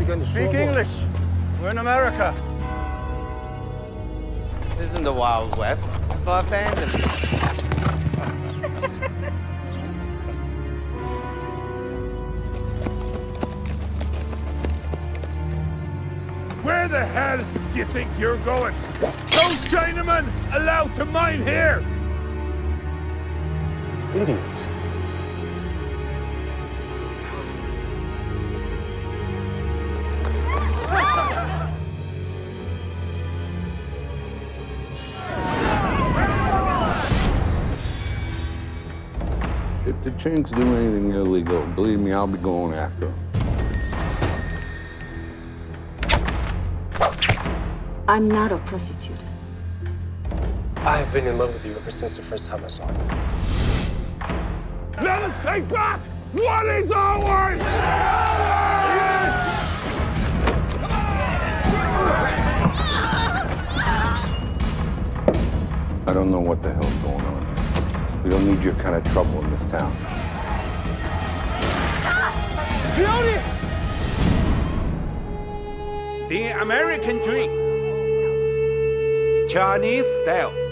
Speak English. We're in America. This isn't the Wild West. So abandoned. Where the hell do you think you're going? No Chinaman allowed to mine here! Idiots. If the Chinks do anything illegal, believe me, I'll be going after them. I'm not a prostitute. I've been in love with you ever since the first time I saw you. Let us take back what is ours! I don't know what the hell's going on. We don't need your kind of trouble in this town. Peony! The American dream. Chinese style.